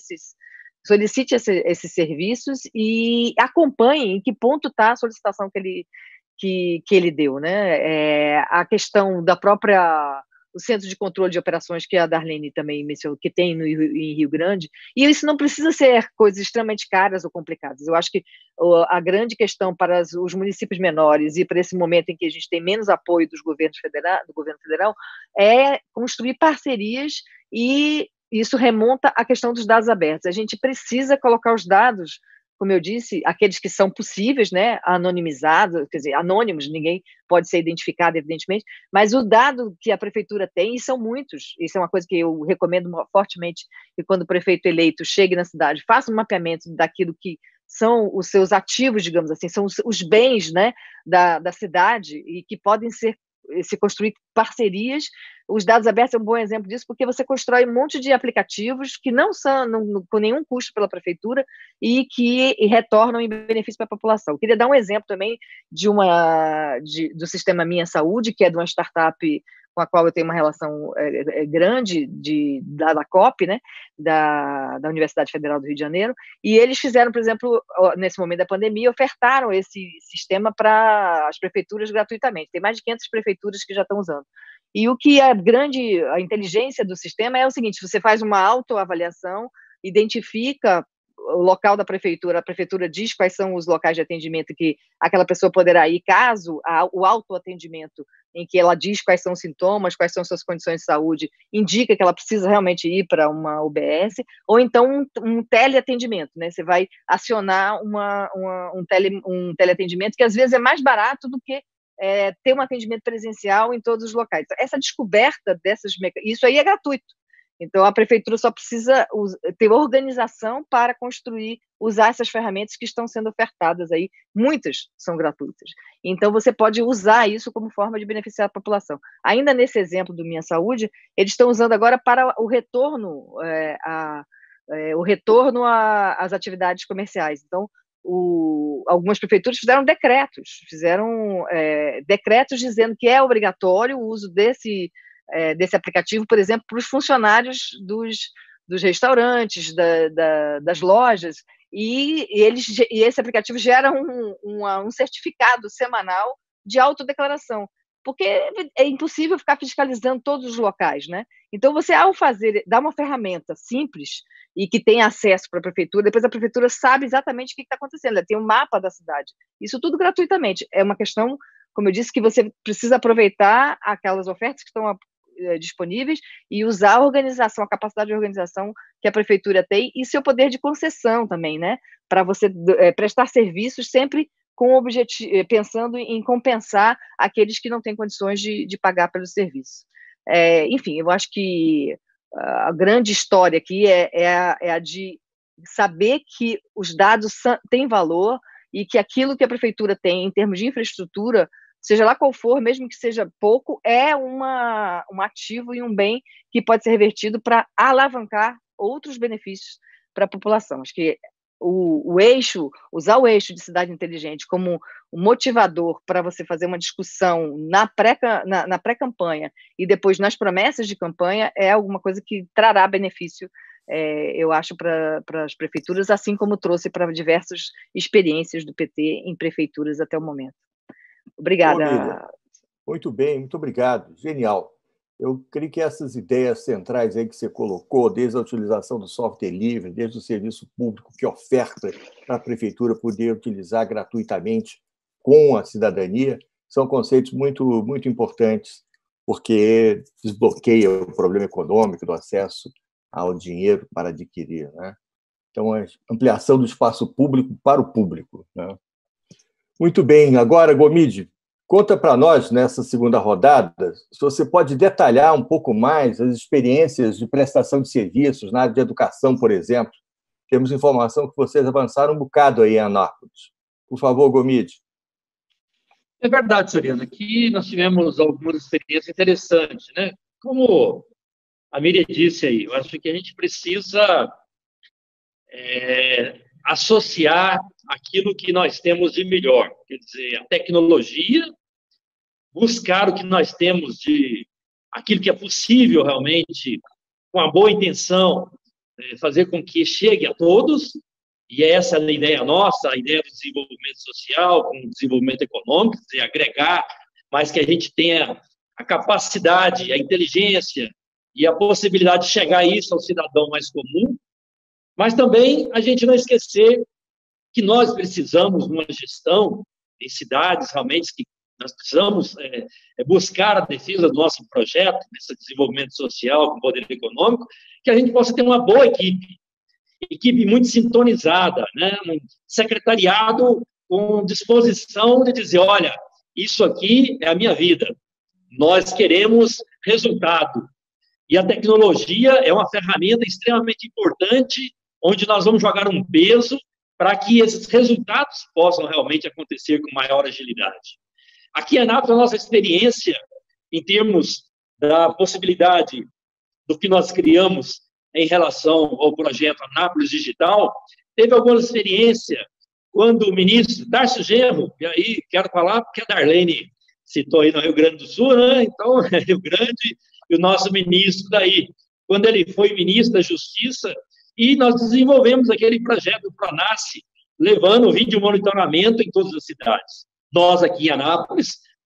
esses serviços e acompanhe em que ponto está a solicitação que ele deu, né? A questão da própria... o Centro de Controle de Operações, que a Darlene também mencionou, que tem em Rio Grande, e isso não precisa ser coisas extremamente caras ou complicadas. Eu acho que a grande questão para os municípios menores e para esse momento em que a gente tem menos apoio do governo federal é construir parcerias, e isso remonta à questão dos dados abertos. A gente precisa colocar os dados, como eu disse, aqueles que são possíveis, né, anonimizados, quer dizer, anônimos, ninguém pode ser identificado, evidentemente, mas o dado que a prefeitura tem, e são muitos, isso é uma coisa que eu recomendo fortemente, que quando o prefeito eleito chegue na cidade, faça um mapeamento daquilo que são os seus ativos, digamos assim, são os bens, né, da cidade, e que podem se construir parcerias. Os dados abertos é um bom exemplo disso, porque você constrói um monte de aplicativos que não são com nenhum custo pela prefeitura e que retornam em benefício para a população. Eu queria dar um exemplo também do sistema Minha Saúde, que é de uma startup com a qual eu tenho uma relação grande da COP, né, da Universidade Federal do Rio de Janeiro, e eles fizeram, por exemplo, nesse momento da pandemia, ofertaram esse sistema para as prefeituras gratuitamente. Tem mais de 500 prefeituras que já estão usando. E o que a inteligência do sistema é o seguinte: você faz uma autoavaliação, identifica o local da prefeitura, a prefeitura diz quais são os locais de atendimento que aquela pessoa poderá ir, caso o autoatendimento, em que ela diz quais são os sintomas, quais são suas condições de saúde, indica que ela precisa realmente ir para uma UBS, ou então um teleatendimento, né? Você vai acionar um teleatendimento que às vezes é mais barato do que ter um atendimento presencial em todos os locais. Essa descoberta isso aí é gratuito. Então, a prefeitura só precisa ter organização para usar essas ferramentas que estão sendo ofertadas aí. Muitas são gratuitas. Então, você pode usar isso como forma de beneficiar a população. Ainda nesse exemplo do Minha Saúde, eles estão usando agora para o retorno, às atividades comerciais. Então, algumas prefeituras fizeram decretos dizendo que é obrigatório o uso desse aplicativo, por exemplo, para os funcionários dos restaurantes, das lojas, e esse aplicativo gera um certificado semanal de autodeclaração, porque é impossível ficar fiscalizando todos os locais, né? Então, você, ao dar uma ferramenta simples e que tem acesso para a prefeitura, depois a prefeitura sabe exatamente o que está acontecendo, ela tem um mapa da cidade, isso tudo gratuitamente. É uma questão, como eu disse, que você precisa aproveitar aquelas ofertas que estão disponíveis e usar a capacidade de organização que a prefeitura tem e seu poder de concessão também, né? Para você prestar serviços sempre com pensando em compensar aqueles que não têm condições de pagar pelo serviço. Enfim, eu acho que a grande história aqui é a de saber que os dados têm valor e que aquilo que a prefeitura tem em termos de infraestrutura, seja lá qual for, mesmo que seja pouco, é um ativo e um bem que pode ser revertido para alavancar outros benefícios para a população. Acho que usar o eixo de cidade inteligente como um motivador para você fazer uma discussão na pré-campanha e depois nas promessas de campanha é alguma coisa que trará benefício, eu acho, para as prefeituras, assim como trouxe para diversas experiências do PT em prefeituras até o momento. Obrigada. Muito bem, muito obrigado. Genial. Eu creio que essas ideias centrais aí que você colocou, desde a utilização do software livre, desde o serviço público que oferta para a prefeitura poder utilizar gratuitamente com a cidadania, são conceitos muito, muito importantes, porque desbloqueia o problema econômico do acesso ao dinheiro para adquirir, né? Então, a ampliação do espaço público para o público, né? Muito bem. Agora, Gomide, conta para nós, nessa segunda rodada, se você pode detalhar um pouco mais as experiências de prestação de serviços na área de educação, por exemplo. Temos informação que vocês avançaram um bocado aí em Anápolis. Por favor, Gomide. É verdade, Soriano. Aqui nós tivemos algumas experiências interessantes, né? Como a Miriam disse aí, eu acho que a gente precisa associar aquilo que nós temos de melhor, quer dizer, a tecnologia, buscar o que nós temos aquilo que é possível realmente, com a boa intenção, fazer com que chegue a todos, e essa é a ideia nossa, a ideia do desenvolvimento social, com o desenvolvimento econômico, quer dizer, agregar, mas que a gente tenha a capacidade, a inteligência e a possibilidade de chegar isso ao cidadão mais comum, mas também a gente não esquecer que nós precisamos de uma gestão em cidades, realmente, que nós precisamos buscar a defesa do nosso projeto, nesse desenvolvimento social, com poder econômico, que a gente possa ter uma boa equipe muito sintonizada, né? Um secretariado com disposição de dizer, olha, isso aqui é a minha vida, nós queremos resultado. E a tecnologia é uma ferramenta extremamente importante, onde nós vamos jogar um peso para que esses resultados possam realmente acontecer com maior agilidade. Aqui em Anápolis, a nossa experiência, em termos da possibilidade do que nós criamos em relação ao projeto Anápolis Digital, teve alguma experiência quando o ministro Darcy Genro, e aí quero falar porque a Darlene citou aí no Rio Grande do Sul, né? Então, Rio Grande, e o nosso ministro daí, quando ele foi ministro da Justiça, e nós desenvolvemos aquele projeto do Pronace, levando o vídeo monitoramento em todas as cidades. Nós, aqui em Anápolis,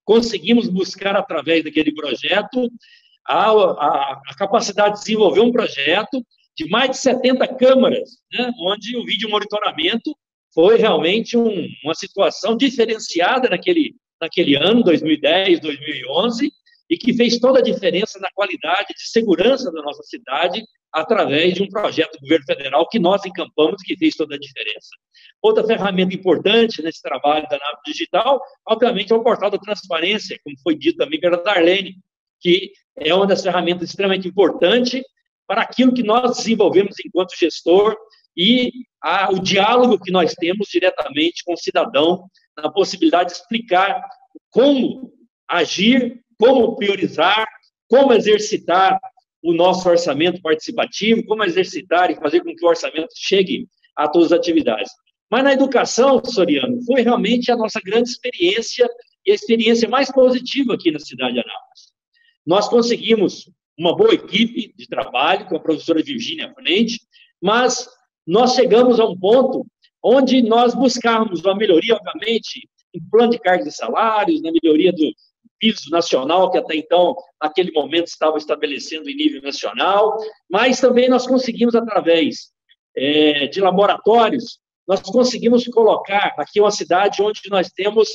conseguimos buscar, através daquele projeto, a capacidade de desenvolver um projeto de mais de 70 câmaras, né, onde o vídeo monitoramento foi realmente uma situação diferenciada naquele ano, 2010, 2011, e que fez toda a diferença na qualidade de segurança da nossa cidade, através de um projeto do governo federal que nós encampamos, que fez toda a diferença. Outra ferramenta importante nesse trabalho da NAP Digital, obviamente, é o portal da transparência, como foi dito também pela Darlene, que é uma das ferramentas extremamente importantes para aquilo que nós desenvolvemos enquanto gestor e o diálogo que nós temos diretamente com o cidadão, na possibilidade de explicar como agir, como priorizar, como exercitar o nosso orçamento participativo, como exercitar e fazer com que o orçamento chegue a todas as atividades. Mas na educação, Soriano, foi realmente a nossa grande experiência e a experiência mais positiva aqui na cidade de Anápolis. Nós conseguimos uma boa equipe de trabalho, com a professora Virgínia à frente, mas nós chegamos a um ponto onde nós buscamos uma melhoria, obviamente, em plano de cargos e salários, na melhoria do piso nacional, que até então, naquele momento, estava estabelecendo em nível nacional, mas também nós conseguimos, através de laboratórios, nós conseguimos colocar aqui uma cidade onde nós temos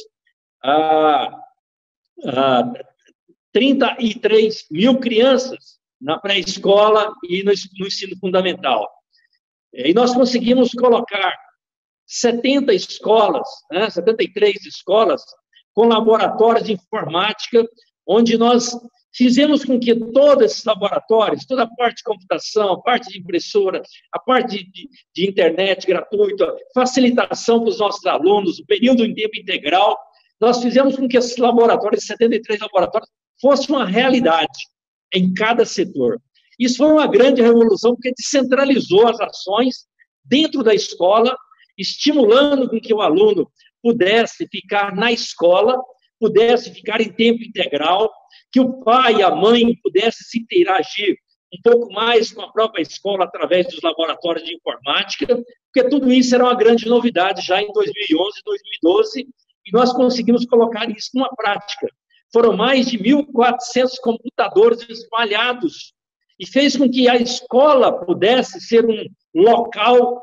33 mil crianças na pré-escola e no ensino fundamental. E nós conseguimos colocar 70 escolas, 73 escolas, com laboratórios de informática, onde nós fizemos com que todos esses laboratórios, toda a parte de computação, a parte de impressora, a parte de internet gratuita, facilitação para os nossos alunos, o período em tempo integral, nós fizemos com que esses laboratórios, 73 laboratórios, fossem uma realidade em cada setor. Isso foi uma grande revolução, porque descentralizou as ações dentro da escola, estimulando com que o aluno pudesse ficar na escola, pudesse ficar em tempo integral, que o pai e a mãe pudessem se interagir um pouco mais com a própria escola através dos laboratórios de informática, porque tudo isso era uma grande novidade já em 2011, 2012, e nós conseguimos colocar isso numa prática. Foram mais de 1.400 computadores espalhados, e fez com que a escola pudesse ser um local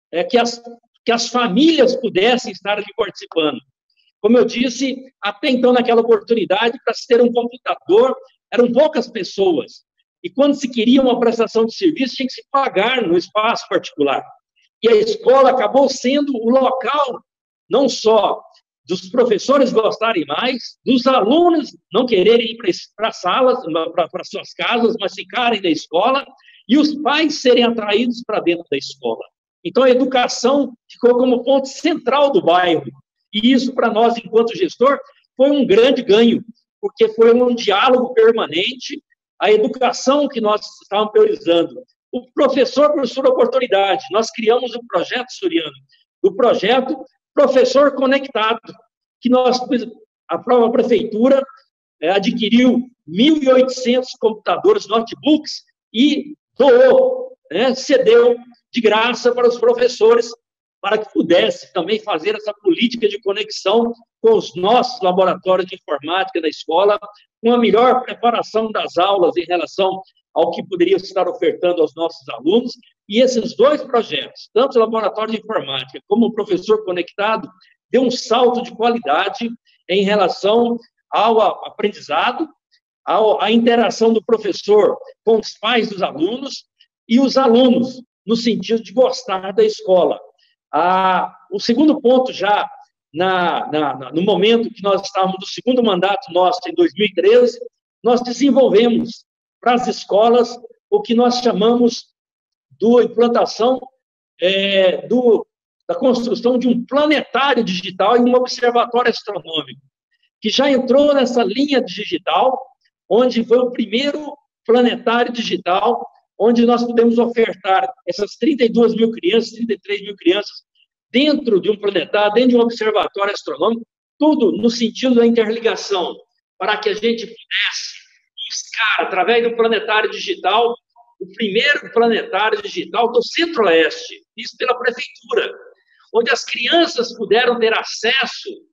que as famílias pudessem estar ali participando. Como eu disse, até então, naquela oportunidade, para se ter um computador, eram poucas pessoas. E quando se queria uma prestação de serviço, tinha que se pagar no espaço particular. E a escola acabou sendo o local, não só dos professores gostarem mais, dos alunos não quererem ir para as salas, para suas casas, mas ficarem na escola, e os pais serem atraídos para dentro da escola. Então, a educação ficou como ponto central do bairro. E isso, para nós, enquanto gestor, foi um grande ganho, porque foi um diálogo permanente, a educação que nós estávamos priorizando. O professor por sua oportunidade. Nós criamos um projeto, Soriano, do projeto Professor Conectado, que a própria prefeitura adquiriu 1.800 computadores, notebooks, e doou, cedeu de graça para os professores, para que pudesse também fazer essa política de conexão com os nossos laboratórios de informática da escola, com a melhor preparação das aulas em relação ao que poderia estar ofertando aos nossos alunos. E esses dois projetos, tanto o laboratório de informática como o professor conectado, deu um salto de qualidade em relação ao aprendizado, à interação do professor com os pais dos alunos e os alunos, no sentido de gostar da escola. O segundo ponto, já no momento que nós estávamos no segundo mandato nosso, em 2013, nós desenvolvemos para as escolas o que nós chamamos da implantação da construção de um planetário digital e um observatório astronômico, que já entrou nessa linha digital, onde foi o primeiro planetário digital, onde nós pudemos ofertar essas 32 mil crianças, 33 mil crianças, dentro de um planetário, dentro de um observatório astronômico, tudo no sentido da interligação, para que a gente pudesse buscar, através do planetário digital, o primeiro planetário digital do Centro-Oeste, isso pela prefeitura, onde as crianças puderam ter acesso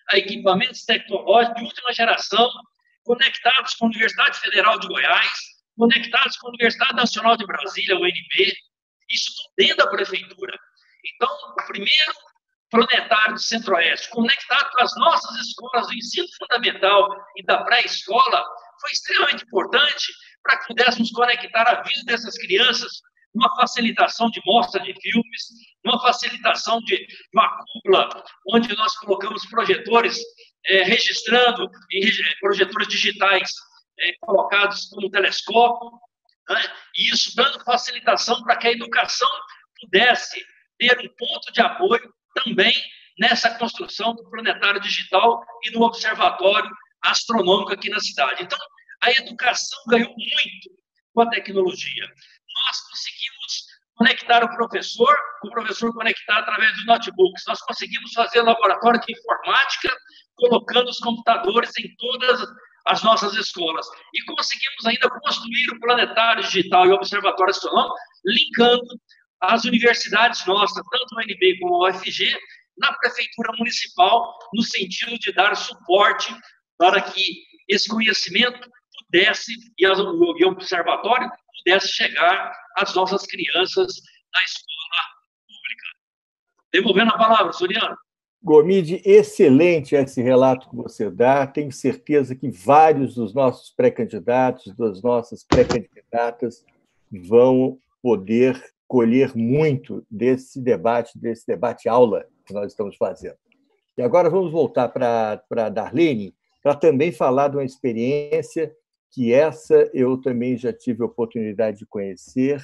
a equipamentos tecnológicos de última geração, conectados com a Universidade Federal de Goiás, conectados com a Universidade Nacional de Brasília, UNB, isso tudo dentro da prefeitura. Então, o primeiro planetário do Centro-Oeste, conectado com as nossas escolas do ensino fundamental e da pré-escola, foi extremamente importante para que pudéssemos conectar a vida dessas crianças numa facilitação de mostra de filmes, numa facilitação de uma cúpula, onde nós colocamos projetores registrando, projetores digitais colocados como telescópio, né? E isso dando facilitação para que a educação pudesse ter um ponto de apoio também nessa construção do planetário digital e do observatório astronômico aqui na cidade. Então, a educação ganhou muito com a tecnologia. Nós conseguimos conectar o professor conectar através dos notebooks. Nós conseguimos fazer laboratório de informática, colocando os computadores em todas as nossas escolas. E conseguimos ainda construir o planetário digital e o observatório astronômico, linkando as universidades nossas, tanto a UNB como a UFG, na prefeitura municipal, no sentido de dar suporte para que esse conhecimento pudesse, e o observatório pudesse chegar às nossas crianças na escola pública. Devolvendo a palavra, Soriano. Gomide, excelente esse relato que você dá. Tenho certeza que vários dos nossos pré-candidatos, das nossas pré-candidatas, vão poder colher muito desse debate aula que nós estamos fazendo. E agora vamos voltar para a Darlene, para também falar de uma experiência que essa eu também já tive a oportunidade de conhecer,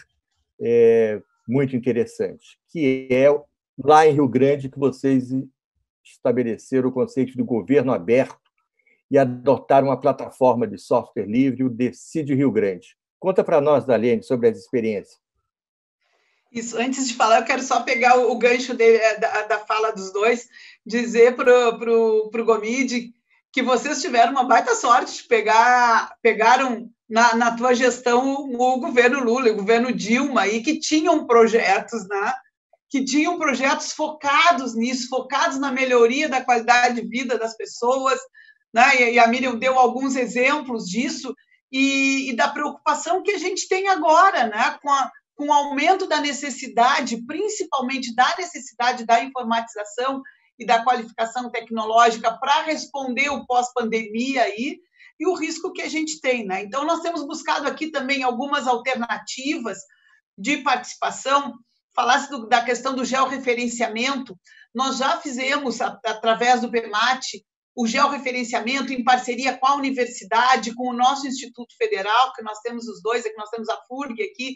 muito interessante, que é lá em Rio Grande que vocês estabeleceram o conceito de governo aberto e adotaram uma plataforma de software livre, o Decide Rio Grande. Conta para nós, Darlene, sobre essa experiência. Isso, antes de falar, eu quero só pegar o gancho da fala dos dois, dizer para o Gomide que vocês tiveram uma baita sorte de pegaram na tua gestão o governo Lula, o governo Dilma, e que tinham projetos, né? Que tinham projetos focados nisso, focados na melhoria da qualidade de vida das pessoas, né? E a Miriam deu alguns exemplos disso, e da preocupação que a gente tem agora, né? Com o aumento da necessidade, principalmente da necessidade da informatização e da qualificação tecnológica para responder o pós-pandemia aí, e o risco que a gente tem, né? Então, nós temos buscado aqui também algumas alternativas de participação. Falasse da questão do georreferenciamento, nós já fizemos, através do PEMAT, o georreferenciamento em parceria com a universidade, com o nosso Instituto Federal, que nós temos os dois, aqui nós temos a FURG aqui,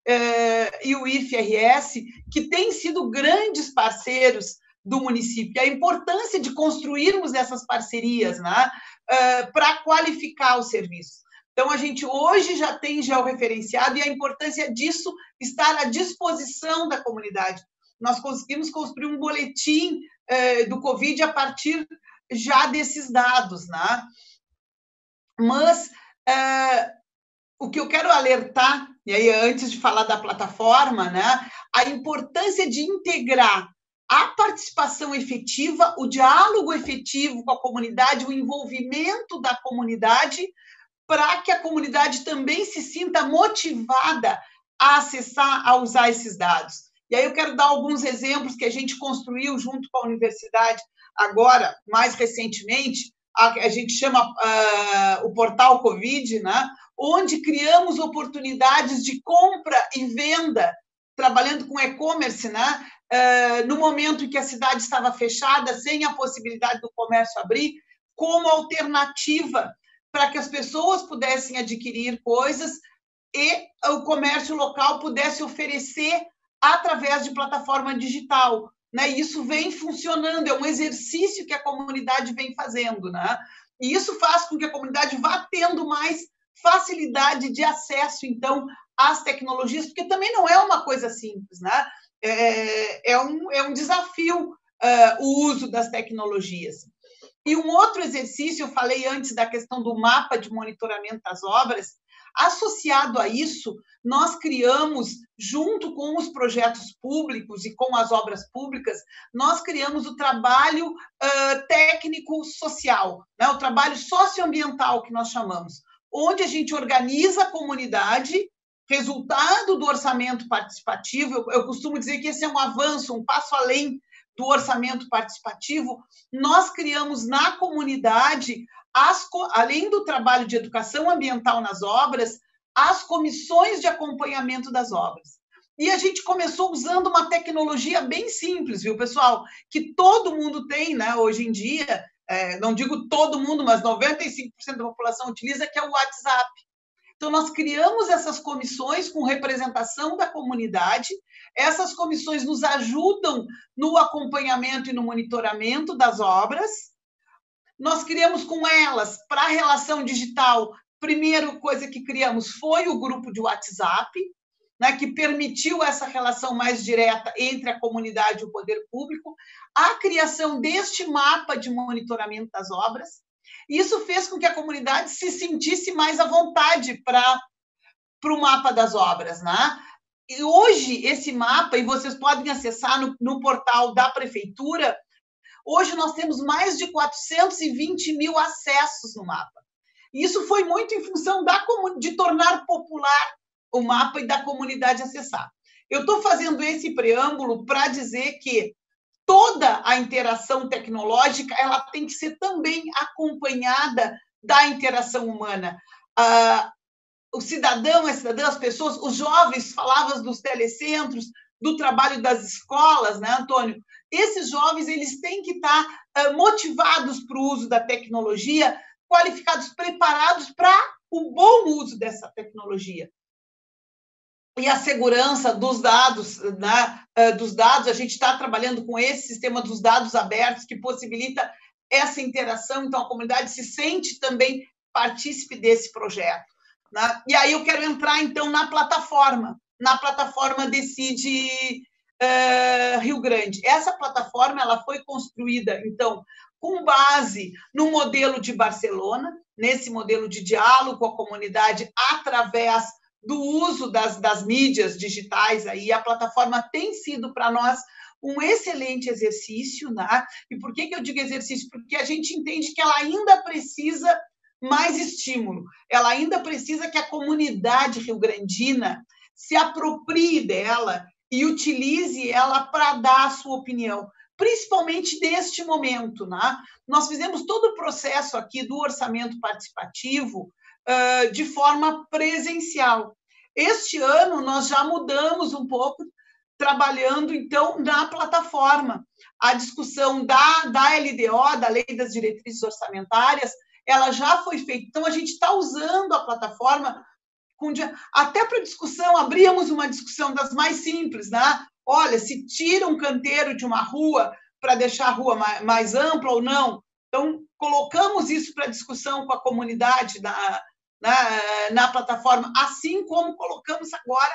e o IFRS, que têm sido grandes parceiros do município. A importância de construirmos essas parcerias, né, para qualificar o serviço. Então, a gente hoje já tem georreferenciado e a importância disso estar à disposição da comunidade. Nós conseguimos construir um boletim do Covid a partir já desses dados, né? Mas o que eu quero alertar, e aí antes de falar da plataforma, né, a importância de integrar a participação efetiva, o diálogo efetivo com a comunidade, o envolvimento da comunidade, para que a comunidade também se sinta motivada a acessar, a usar esses dados. E aí eu quero dar alguns exemplos que a gente construiu junto com a universidade agora, mais recentemente, a gente chama o Portal Covid, né, onde criamos oportunidades de compra e venda, trabalhando com e-commerce, né, no momento em que a cidade estava fechada, sem a possibilidade do comércio abrir, como alternativa para que as pessoas pudessem adquirir coisas e o comércio local pudesse oferecer através de plataforma digital, né? E isso vem funcionando, é um exercício que a comunidade vem fazendo, né? E isso faz com que a comunidade vá tendo mais facilidade de acesso, então, às tecnologias, porque também não é uma coisa simples, né? É um desafio o uso das tecnologias. E um outro exercício, eu falei antes da questão do mapa de monitoramento das obras, Associado a isso, nós criamos, junto com os projetos públicos e com as obras públicas, nós criamos o trabalho técnico-social, né? O trabalho socioambiental, que nós chamamos, onde a gente organiza a comunidade, resultado do orçamento participativo. Eu costumo dizer que esse é um avanço, um passo além do orçamento participativo. Nós criamos na comunidade, além do trabalho de educação ambiental nas obras, as comissões de acompanhamento das obras. E a gente começou usando uma tecnologia bem simples, viu, pessoal? Que todo mundo tem, né, hoje em dia, não digo todo mundo, mas 95% da população utiliza, que é o WhatsApp. Então, nós criamos essas comissões com representação da comunidade. Essas comissões nos ajudam no acompanhamento e no monitoramento das obras. Nós criamos com elas, para a relação digital, primeira coisa que criamos foi o grupo de WhatsApp, né, que permitiu essa relação mais direta entre a comunidade e o poder público, a criação deste mapa de monitoramento das obras. Isso fez com que a comunidade se sentisse mais à vontade para o mapa das obras, né? E hoje, esse mapa, e vocês podem acessar no portal da Prefeitura, hoje nós temos mais de 420 mil acessos no mapa. Isso foi muito em função de tornar popular o mapa e da comunidade acessar. Eu estou fazendo esse preâmbulo para dizer que toda a interação tecnológica ela tem que ser também acompanhada da interação humana. O cidadão, a cidadã, as pessoas, os jovens, falavam dos telecentros, do trabalho das escolas, né, Antônio? Esses jovens eles têm que estar motivados para o uso da tecnologia, qualificados, preparados para o bom uso dessa tecnologia. E a segurança dos dados, né? A gente está trabalhando com esse sistema dos dados abertos, que possibilita essa interação, então a comunidade se sente também partícipe desse projeto, né? E aí eu quero entrar, então, na plataforma Decide Rio Grande. Essa plataforma ela foi construída, então, com base no modelo de Barcelona, nesse modelo de diálogo com a comunidade através do uso das mídias digitais. Aí a plataforma tem sido para nós um excelente exercício, né? E por que eu digo exercício? Porque a gente entende que ela ainda precisa mais estímulo, ela ainda precisa que a comunidade rio-grandina se aproprie dela e utilize ela para dar a sua opinião, principalmente neste momento, né? Nós fizemos todo o processo aqui do orçamento participativo de forma presencial. Este ano, nós já mudamos um pouco, trabalhando, então, na plataforma. A discussão da LDO, da Lei das Diretrizes Orçamentárias, ela já foi feita. Então, a gente está usando a plataforma até para discussão. Abríamos uma discussão das mais simples, né? Olha, se tira um canteiro de uma rua para deixar a rua mais ampla ou não. Então, colocamos isso para discussão com a comunidade na plataforma, assim como colocamos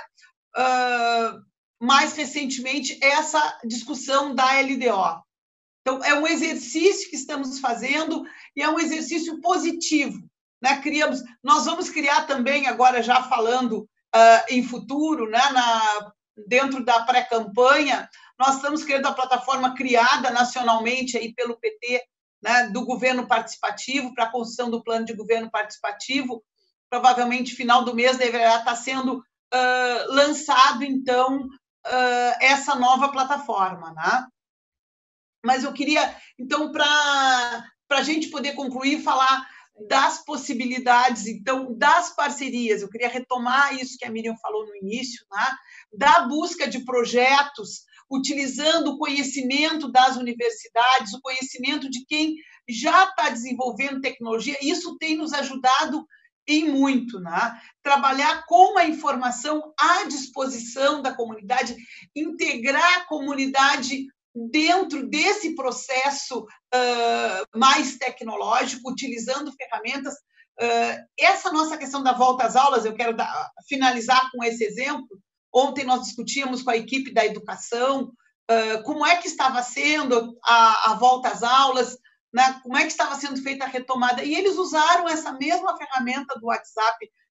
agora, mais recentemente, essa discussão da LDO. Então, é um exercício que estamos fazendo e é um exercício positivo, né? Nós vamos criar também, agora já falando em futuro, né? Dentro da pré-campanha, nós estamos criando a plataforma criada nacionalmente aí pelo PT, né? Do governo participativo, para a construção do plano de governo participativo. Provavelmente, final do mês, deverá estar sendo lançado, então, essa nova plataforma, né? Mas eu queria, então, para a gente poder concluir, falar das possibilidades, então, das parcerias. Eu queria retomar isso que a Miriam falou no início, né? Da busca de projetos, utilizando o conhecimento das universidades, o conhecimento de quem já está desenvolvendo tecnologia. Isso tem nos ajudado em muito, né? Trabalhar com a informação à disposição da comunidade, integrar a comunidade dentro desse processo mais tecnológico, utilizando ferramentas. Essa nossa questão da volta às aulas, eu quero finalizar com esse exemplo. Ontem nós discutíamos com a equipe da educação como é que estava sendo a volta às aulas, né? Como é que estava sendo feita a retomada, e eles usaram essa mesma ferramenta do WhatsApp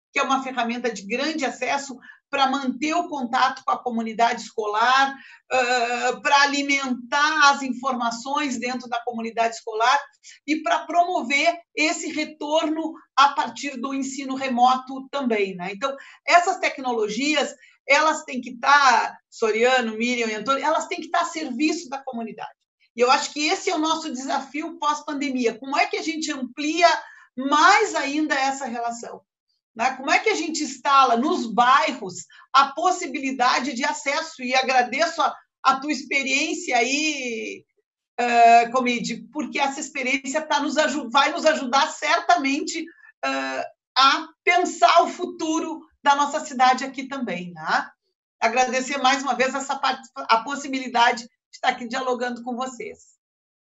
que é uma ferramenta de grande acesso para manter o contato com a comunidade escolar, para alimentar as informações dentro da comunidade escolar e para promover esse retorno a partir do ensino remoto também, né? Então, essas tecnologias, elas têm que estar, Soriano, Miriam e Antônio, elas têm que estar a serviço da comunidade. E eu acho que esse é o nosso desafio pós-pandemia. Como é que a gente amplia mais ainda essa relação? Como é que a gente instala nos bairros a possibilidade de acesso? E agradeço a tua experiência aí, Comide, porque essa experiência vai nos ajudar certamente a pensar o futuro da nossa cidade aqui também. Né? Agradecer mais uma vez a possibilidade de estar aqui dialogando com vocês.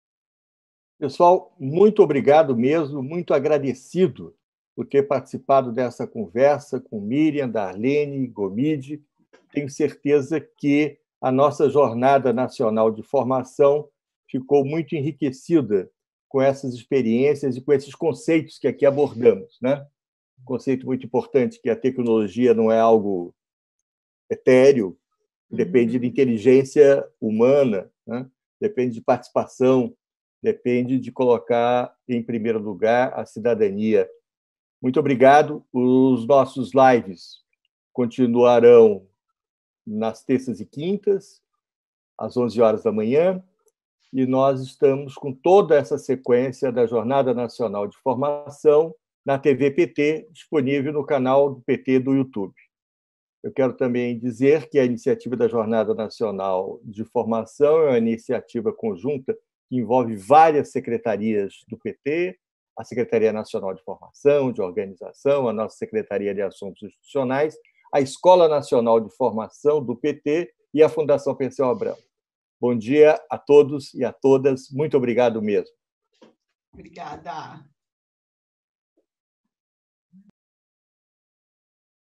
Pessoal, muito obrigado mesmo, muito agradecido por ter participado dessa conversa com Miriam, Darlene, Gomide. Tenho certeza que a nossa Jornada Nacional de Formação ficou muito enriquecida com essas experiências e com esses conceitos que aqui abordamos, né? Um conceito muito importante, que a tecnologia não é algo etéreo, depende de inteligência humana, né? Depende de participação, depende de colocar em primeiro lugar a cidadania. Muito obrigado. Os nossos lives continuarão nas terças e quintas, às 11 horas da manhã, e nós estamos com toda essa sequência da Jornada Nacional de Formação na TV PT, disponível no canal do PT do YouTube. Eu quero também dizer que a iniciativa da Jornada Nacional de Formação é uma iniciativa conjunta que envolve várias secretarias do PT, a Secretaria Nacional de Formação, de Organização, a nossa Secretaria de Assuntos Institucionais, a Escola Nacional de Formação do PT e a Fundação Perseu Abramo. Bom dia a todos e a todas. Muito obrigado mesmo. Obrigada.